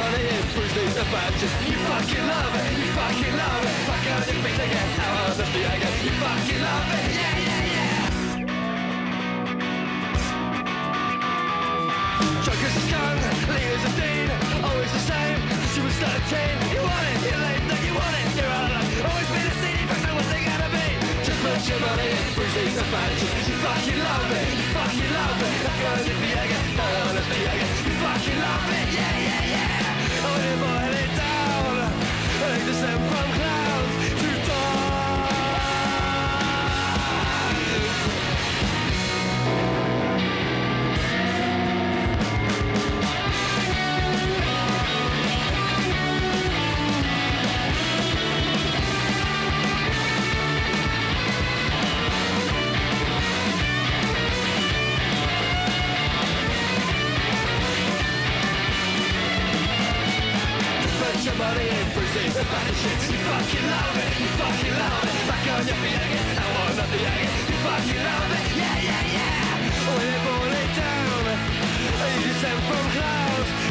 money in Bruce Lee's a badges. You fucking love it, you fucking love it. Fuck on your feet again, how on the feet again. You fucking love it, yeah, yeah, yeah. Chuckers are skunk, leaders are dean. Always the same, since you was 13. You want it, you're late, that you want it. You're out of luck, always been a city, fuck know what they gotta be. Just put your money in Bruce Lee's a badges. You fucking love it, you fucking love it. Fuck on your feet again, how on the feet again. You fucking love it, yeah, yeah, yeah. Oh, they boil it down, they descend from clouds to dawn. Your money in Bruce Lee's a bad shit. You fucking love it, you fucking love it. Back on your feet again, I want up the again. You fucking love it, yeah, yeah, yeah. When they boil it down, you descend from clouds